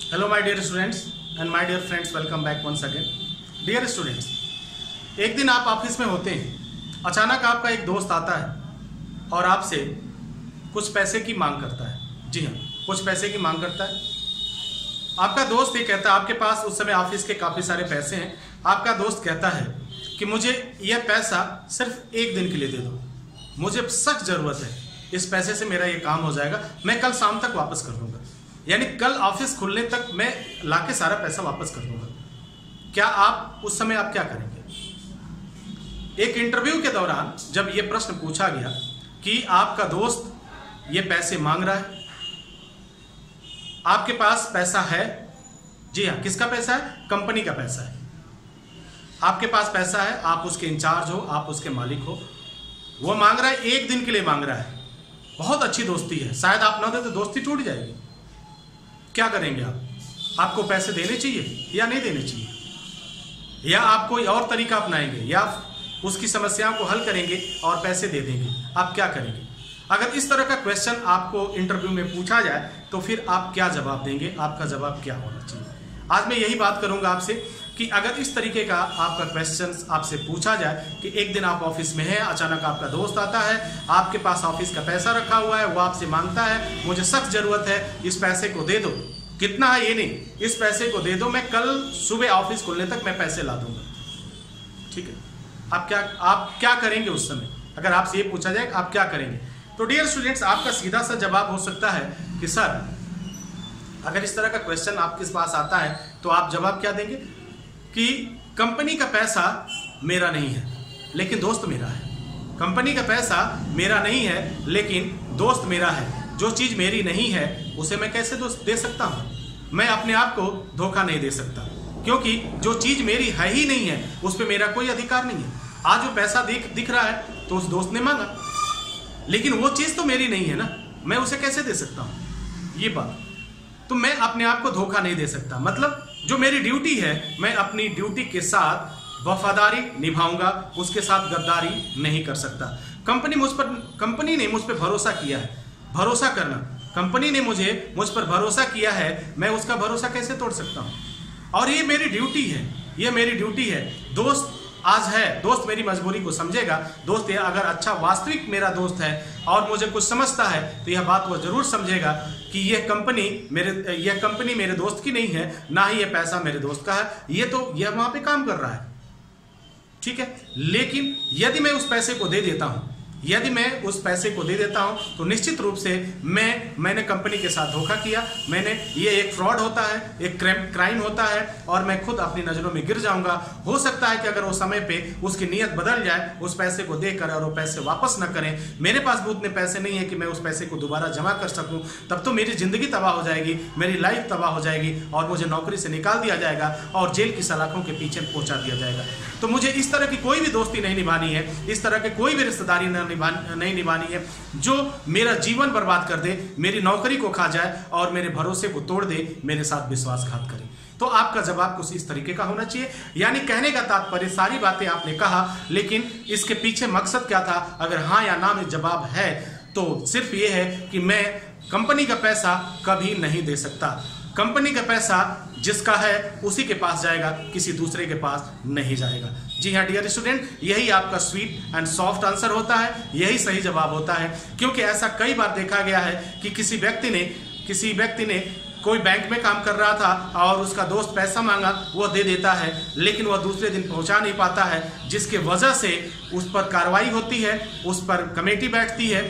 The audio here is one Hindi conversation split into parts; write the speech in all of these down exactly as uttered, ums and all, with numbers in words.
Hello my dear students and my dear friends, welcome back once again. Dear students, एक दिन आप ऑफिस में होते हैं, अचानक आपका एक दोस्त आता है और आपसे कुछ पैसे की मांग करता है। जी हाँ, कुछ पैसे की मांग करता है। आपका दोस्त ये कहता है, आपके पास उस समय ऑफिस के काफ़ी सारे पैसे हैं। आपका दोस्त कहता है कि मुझे यह पैसा सिर्फ एक दिन के लिए दे दो, मुझे सख्त ज़रूरत है, इस पैसे से मेरा ये काम हो जाएगा, मैं कल शाम तक वापस कर दूंगा। यानी कल ऑफिस खुलने तक मैं लाके सारा पैसा वापस कर दूंगा। क्या आप उस समय आप क्या करेंगे? एक इंटरव्यू के दौरान जब ये प्रश्न पूछा गया कि आपका दोस्त ये पैसे मांग रहा है, आपके पास पैसा है, जी हाँ, किसका पैसा है? कंपनी का पैसा है। आपके पास पैसा है, आप उसके इंचार्ज हो, आप उसके मालिक हो। वो मांग रहा है, एक दिन के लिए मांग रहा है, बहुत अच्छी दोस्ती है, शायद आप ना दे तो दोस्ती टूट जाएगी। क्या करेंगे आप? आपको पैसे देने चाहिए या नहीं देने चाहिए, या आप कोई और तरीका अपनाएंगे, या उसकी समस्याओं को हल करेंगे और पैसे दे देंगे? आप क्या करेंगे? अगर इस तरह का क्वेश्चन आपको इंटरव्यू में पूछा जाए तो फिर आप क्या जवाब देंगे? आपका जवाब क्या होना चाहिए? आज मैं यही बात करूंगा आपसे कि अगर इस तरीके का आपका क्वेश्चन आपसे पूछा जाए कि एक दिन आप ऑफिस में हैं, अचानक आपका दोस्त आता है, आपके पास ऑफिस का पैसा रखा हुआ है, वो आपसे मांगता है, मुझे सख्त जरूरत है, इस पैसे को दे दो। कितना है ये नहीं, इस पैसे को दे दो, मैं कल सुबह ऑफिस खुलने तक मैं पैसे ला दूंगा। ठीक है, आप क्या आप क्या करेंगे उस समय? अगर आपसे ये पूछा जाए आप क्या करेंगे? तो डियर स्टूडेंट्स, आपका सीधा सा जवाब हो सकता है कि सर, अगर इस तरह का क्वेश्चन आपके पास आता है तो आप जवाब क्या देंगे कि कंपनी का पैसा मेरा नहीं है लेकिन दोस्त मेरा है। कंपनी का पैसा मेरा नहीं है लेकिन दोस्त मेरा है। जो चीज़ मेरी नहीं है उसे मैं कैसे दोस्त दे सकता हूँ? मैं अपने आप को धोखा नहीं दे सकता, क्योंकि जो चीज़ मेरी है ही नहीं है उस पर मेरा कोई अधिकार नहीं है। आज वो पैसा दिख दिख रहा है तो उस दोस्त ने मांगा, लेकिन वो चीज़ तो मेरी नहीं है ना, मैं उसे कैसे दे सकता हूँ? ये बात, तो मैं अपने आप को धोखा नहीं दे सकता। मतलब जो मेरी ड्यूटी है, मैं अपनी ड्यूटी के साथ वफादारी निभाऊंगा, उसके साथ गद्दारी नहीं कर सकता। कंपनी मुझ पर कंपनी ने मुझ पर भरोसा किया है, भरोसा करना, कंपनी ने मुझे मुझ पर भरोसा किया है, मैं उसका भरोसा कैसे तोड़ सकता हूँ? और ये मेरी ड्यूटी है, ये मेरी ड्यूटी है। दोस्त आज है, दोस्त मेरी मजबूरी को समझेगा। दोस्त ये अगर अच्छा वास्तविक मेरा दोस्त है और मुझे कुछ समझता है तो यह बात वो जरूर समझेगा कि यह कंपनी मेरे यह कंपनी मेरे दोस्त की नहीं है, ना ही यह पैसा मेरे दोस्त का है, ये तो यह वहां पे काम कर रहा है। ठीक है, लेकिन यदि मैं उस पैसे को दे देता हूं यदि मैं उस पैसे को दे देता हूं तो निश्चित रूप से मैं मैंने कंपनी के साथ धोखा किया, मैंने ये एक फ्रॉड होता है, एक क्राइम होता है, और मैं खुद अपनी नज़रों में गिर जाऊंगा। हो सकता है कि अगर वो समय पे उसकी नीयत बदल जाए, उस पैसे को देकर और वो पैसे वापस न करें, मेरे पास भी उतने पैसे नहीं है कि मैं उस पैसे को दोबारा जमा कर सकूं, तब तो मेरी जिंदगी तबाह हो जाएगी, मेरी लाइफ तबाह हो जाएगी और मुझे नौकरी से निकाल दिया जाएगा और जेल की सलाखों के पीछे पहुंचा दिया जाएगा। तो मुझे इस तरह की कोई भी दोस्ती नहीं निभानी है, इस तरह के कोई भी रिश्तेदारी न निभा नहीं निभानी है जो मेरा जीवन बर्बाद कर दे, मेरी नौकरी को खा जाए और मेरे भरोसे को तोड़ दे, मेरे साथ विश्वासघात करे। तो आपका जवाब कुछ इस तरीके का होना चाहिए। यानी कहने का तात्पर्य, सारी बातें आपने कहा, लेकिन इसके पीछे मकसद क्या था? अगर हाँ या ना में जवाब है तो सिर्फ ये है कि मैं कंपनी का पैसा कभी नहीं दे सकता। कंपनी का पैसा जिसका है उसी के पास जाएगा, किसी दूसरे के पास नहीं जाएगा। जी हाँ डियर स्टूडेंट, यही आपका स्वीट एंड सॉफ्ट आंसर होता है, यही सही जवाब होता है। क्योंकि ऐसा कई बार देखा गया है कि किसी व्यक्ति ने किसी व्यक्ति ने कोई बैंक में काम कर रहा था और उसका दोस्त पैसा मांगा, वो दे देता है, लेकिन वह दूसरे दिन पहुंचा नहीं पाता है, जिसके वजह से उस पर कार्रवाई होती है, उस पर कमेटी बैठती है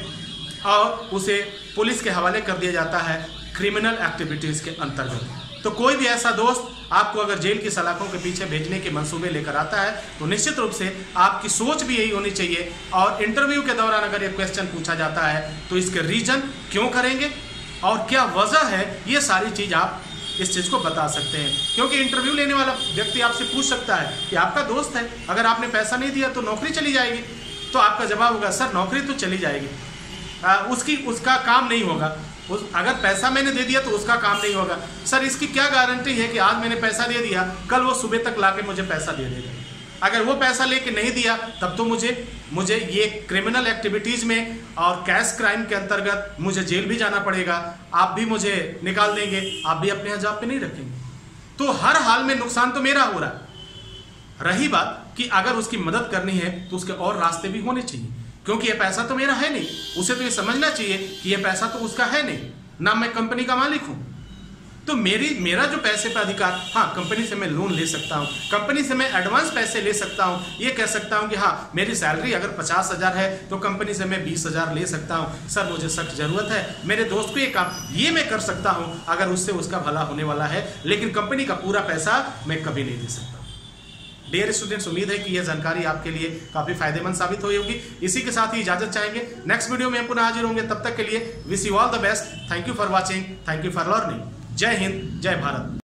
और उसे पुलिस के हवाले कर दिया जाता है क्रिमिनल एक्टिविटीज़ के अंतर्गत। तो कोई भी ऐसा दोस्त आपको अगर जेल की सलाखों के पीछे भेजने के मंसूबे लेकर आता है तो निश्चित रूप से आपकी सोच भी यही होनी चाहिए। और इंटरव्यू के दौरान अगर ये क्वेश्चन पूछा जाता है तो इसके रीजन क्यों करेंगे और क्या वजह है, ये सारी चीज़ आप इस चीज़ को बता सकते हैं। क्योंकि इंटरव्यू लेने वाला व्यक्ति आपसे पूछ सकता है कि आपका दोस्त है, अगर आपने पैसा नहीं दिया तो नौकरी चली जाएगी, तो आपका जवाब होगा सर नौकरी तो चली जाएगी, आ, उसकी उसका काम नहीं होगा, उस अगर पैसा मैंने दे दिया तो उसका काम नहीं होगा। सर इसकी क्या गारंटी है कि आज मैंने पैसा दे दिया, कल वो सुबह तक लाके मुझे पैसा दे देगा? अगर वो पैसा लेके नहीं दिया तब तो मुझे मुझे ये क्रिमिनल एक्टिविटीज में और कैश क्राइम के अंतर्गत मुझे जेल भी जाना पड़ेगा। आप भी मुझे निकाल देंगे, आप भी अपने जॉब पे नहीं रखेंगे। तो हर हाल में नुकसान तो मेरा हो रहा है। रही बात कि अगर उसकी मदद करनी है तो उसके और रास्ते भी होने चाहिए, क्योंकि ये पैसा तो मेरा है नहीं। उसे तो ये समझना चाहिए कि ये पैसा तो उसका है नहीं, ना मैं कंपनी का मालिक हूं। तो मेरी मेरा जो पैसे पर अधिकार, हाँ कंपनी से मैं लोन ले सकता हूँ, कंपनी से मैं एडवांस पैसे ले सकता हूँ, ये कह सकता हूँ कि हाँ मेरी सैलरी अगर पचास हजार है तो कंपनी से मैं बीस हजार ले सकता हूँ। सर मुझे सख्त जरूरत है, मेरे दोस्त को ये काम, ये मैं कर सकता हूँ अगर उससे उसका भला होने वाला है, लेकिन कंपनी का पूरा पैसा मैं कभी नहीं दे सकता। डियर स्टूडेंट्स, उम्मीद है कि यह जानकारी आपके लिए काफी फायदेमंद साबित हुई होगी। इसी के साथ ही इजाजत चाहेंगे, नेक्स्ट वीडियो में पुनः हाजिर होंगे। तब तक के लिए wish you all the best. Thank you for watching, thank you for learning. जय हिंद, जय भारत।